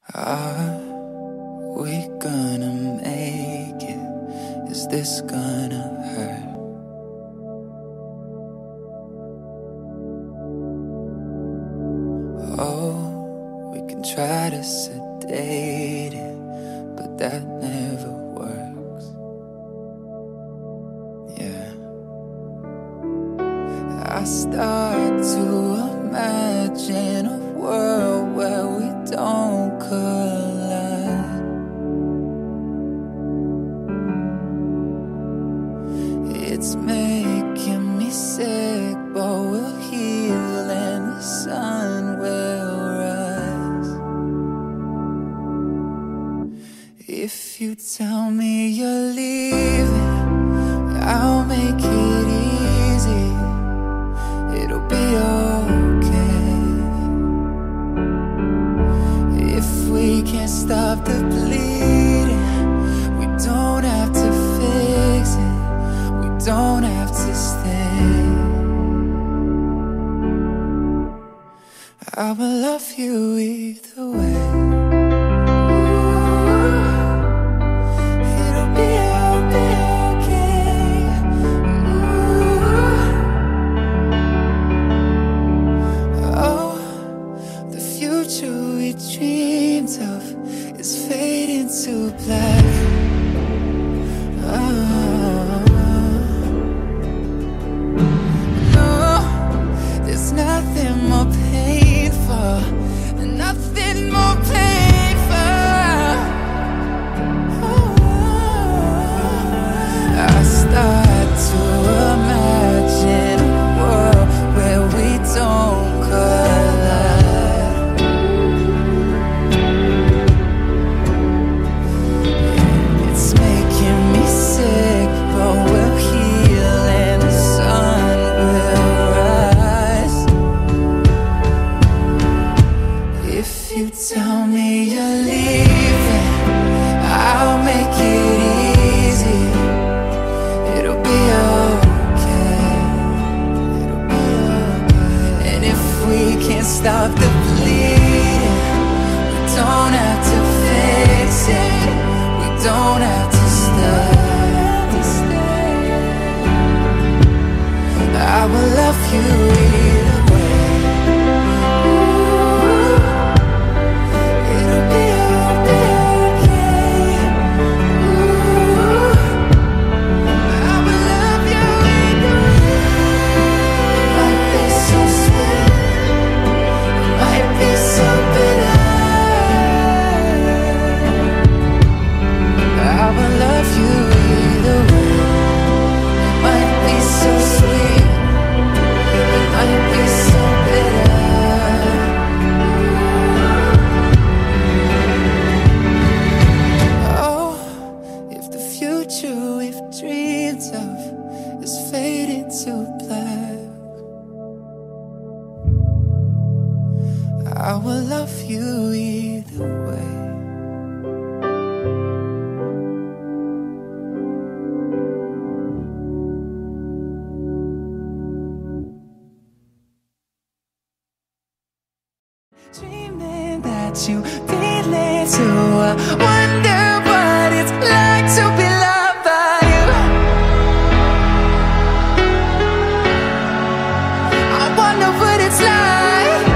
Are we gonna make it? Is this gonna hurt? Oh, we can try to sedate it, but that never works. Yeah, I start to imagine a world where we don't collide. It's making me sick, but we'll heal and the sun will rise. If you tell me you're leaving, I'll make it easy. It'll be okay. If we can't stop the bleeding, we don't have to fix it. We don't have to stay. I will love you either way. It'll be okay. Oh, the future we dreamed of is fading to black. There's nothing more painful, nothing more painful. I start to imagine a world where we don't collide. It's making me sick, but we'll heal and the sun will rise. If you tell me you're leaving, I'll make it easy. It'll be okay. It'll be okay. And if we can't stop the bleeding, we don't have to fix it. We don't have to stay. I will love you either way. It'll be okay. I will love you either way. It might be so sweet, it might be so bitter. I will love you either way. It might be so sweet, it might be so bitter. Oh, if the future we've dreamed of is fading to black, I will love you either way. Dreaming that you belong to, I wonder what it's like to be loved by you. I wonder what it's like.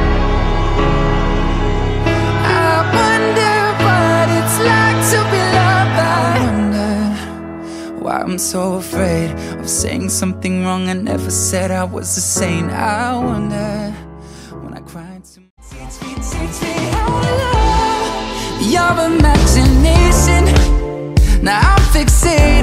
I wonder what it's like to be loved by. I wonder why I'm so afraid of saying something wrong I never said I was a saint. I wonder when I cried too much. Teach me how to love your imagination. Now I'm fixated